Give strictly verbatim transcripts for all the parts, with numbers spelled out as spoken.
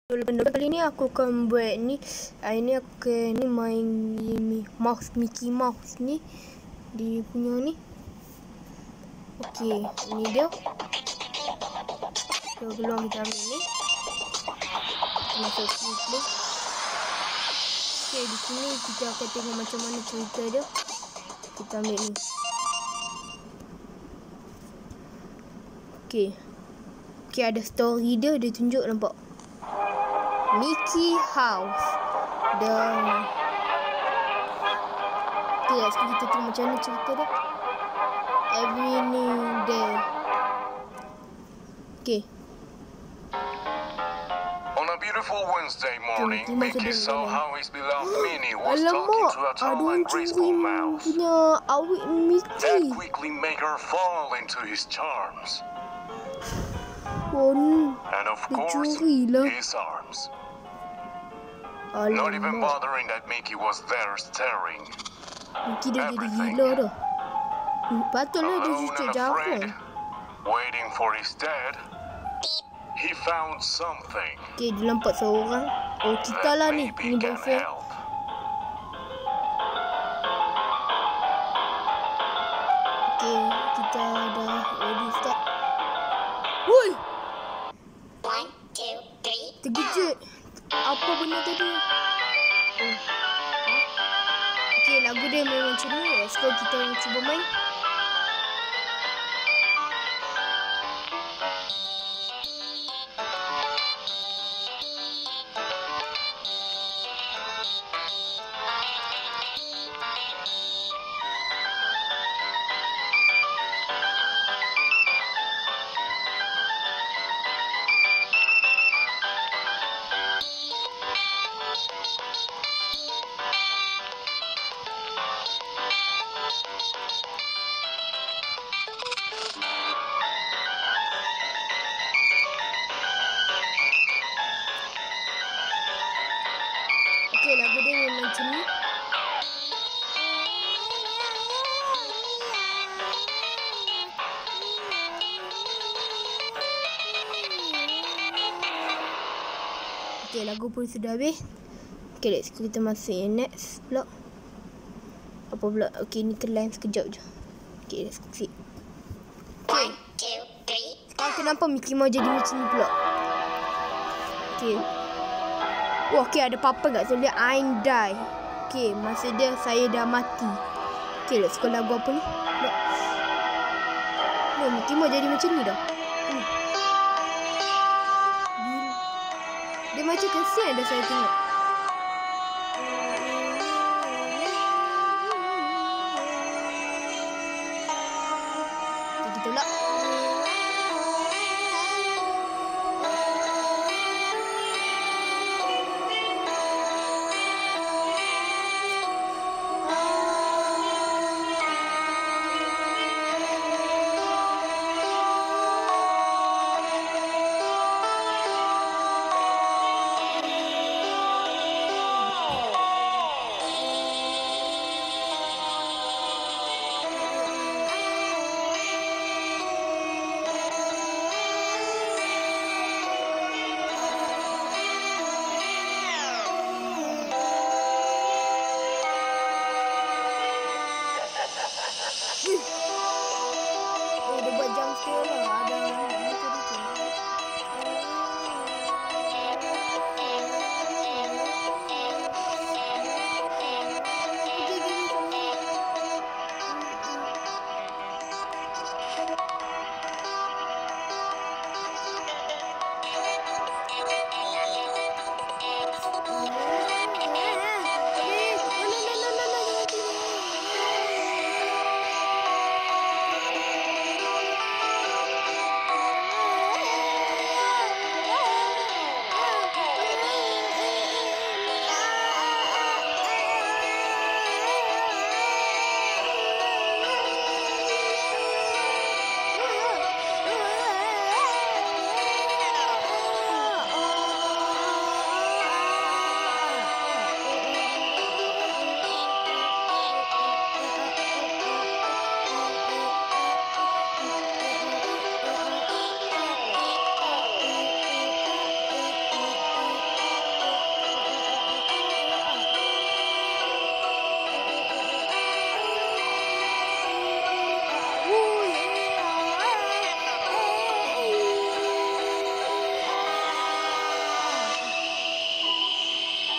Kali ni aku akan buat ni. Hari ni aku akan ni main ni mouse Mickey Mouse ni. Dia punya ni. Okey, ni dia. So, peluang kita ambil ni. Kita masuk sini dulu. Okey, di sini kita akan tengok macam mana cerita dia. Kita ambil ni. Okey. Okey, ada story dia, dia tunjuk nampak. Mickey House. Dan okay, guys, kita tengok macam mana cerita dia. Every day. Okay. On a beautiful Wednesday morning, okay, Mickey saw how his beloved Minnie was talking to a tall and graceful mouse. Punya awik Mickey. That quickly made her fall into his charms. Oh, and of course, his arms. Alamak. Not even bothering that Mickey was there staring. Mickey dah jadi gila dah. Patutlah dia cucuk jauh. Waiting for his dad, he found something. Okay, dia nampak seorang. Oh, kita lah ni. Ni boyfriend. Okay, kita dah ready start. Woi! One, two, three. Terkejut. Apa benda tadi? Oh. Okay, lagu dia memang macam ni. Let's go, kita cuba main. Okay, lagu dia memang macam ni. Okay, lagu pun sudah habis. Okay, let's go, kita masuk yang next vlog. Apa pula? Okay, ni terlain sekejap je. Okay, let's go see. Okay. One, two, three. Sekarang kenapa Mickey Mouse jadi macam ni pula? Okay. Wah, okay, ada papa kat tulis I'm die. Okay, masa dia saya dah mati. Okay, let's go, lagu apa ni? Look. Look, Mickey Mouse jadi macam ni dah. Hmm. Dia macam kesian dah saya tengok. Okay, kita pula.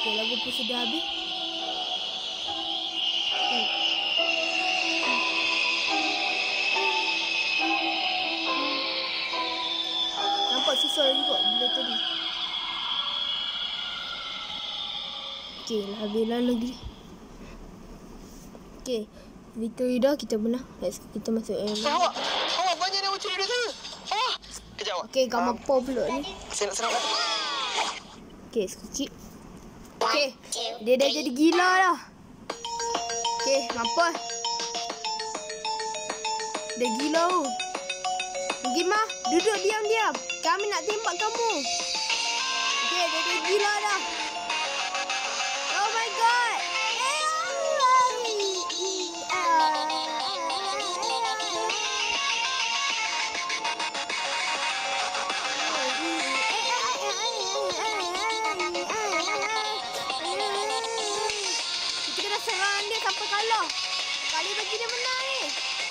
Okay, lagu pun sudah habis. Hmm. Nampak susah juga benda tadi. Okay, lah habislah lagi. Okay, victory dah, kita menang. Let's kita masuk air. Awak, awak banyak nak curi duit saya. Ah, kejap awak. Okay, gambar um, pop pula ni. Saya nak serang awak. Okay, sikit. Okay, dia dah jadi gila dah. Okay, nampak? Dah gila tu. Gimana? Duduk diam-diam. Kami nak tembak kamu. Okay, dia dah gila dah. Oh my god. Kita kena serang dia sampai kalah. Kali bagi dia menang ni.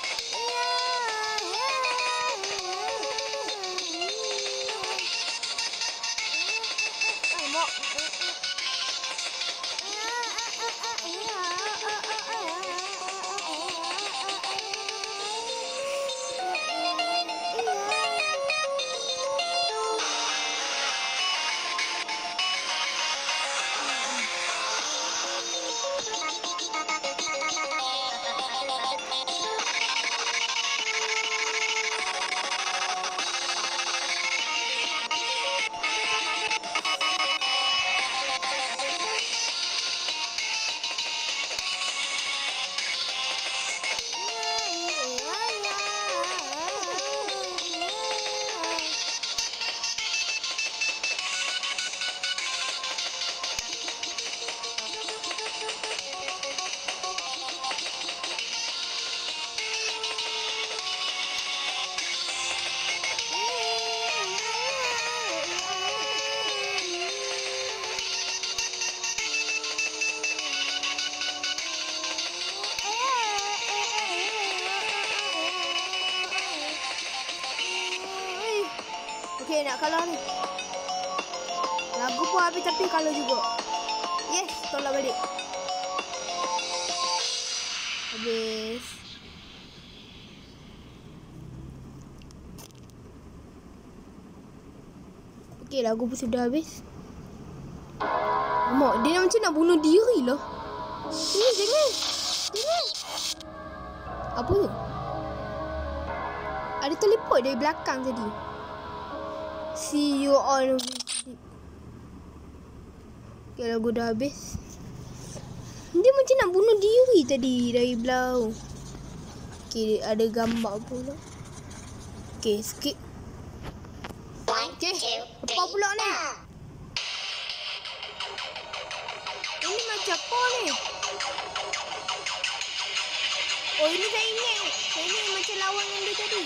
Okay, nak kalah ni. Lagu pun habis tapi kalah juga. Yes, tolak balik. Habis. Okay, lagu pun sudah habis. Mak, dia macam nak bunuh diri lah. Jangan, jangan. Jangan. Apa tu? Ada teleport dari belakang tadi. See you all. Okay, lagu dah habis. Dia macam nak bunuh diri tadi dari belau. Okay, ada gambar pula. Okay, skip. Okay, apa pula ni? Ini macam apa ni? Oh, ini saya ingat. Saya ingat macam lawan yang dia tadi.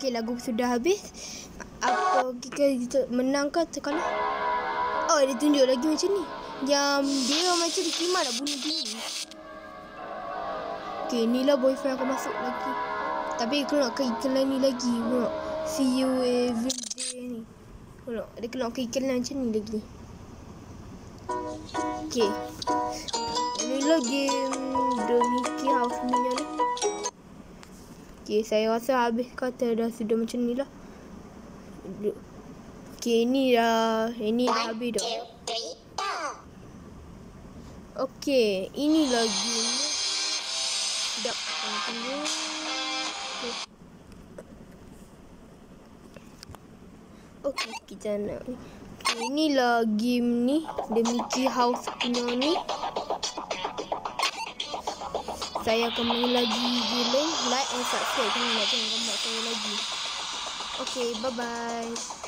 Okey, lagu sudah habis. Apa kita menang ke atau kalah? Oh, dia tunjuk lagi macam ni. Yang dia macam diterima nak bunuh diri. Okey, inilah boyfriend aku masuk lagi. Tapi aku nak ke iklan ni lagi. Aku nak see you every day ni. Aku nak, dia kena ke iklan macam ni lagi. Okey. Inilah game The Mickey House punya ni. Okey, saya rasa habis kata dah sudah macam ni lah. Okey, ini dah, ini dah habis dah. Two, three, go. Okey, ini lagi. Sekejap, tunggu. Okey. Okey, kita nak. Okay, inilah game ni, The Mickey House punya ni. Saya akan main lagi game. Like and subscribe. Jangan nak tengok gambar saya lagi. Okay, bye-bye.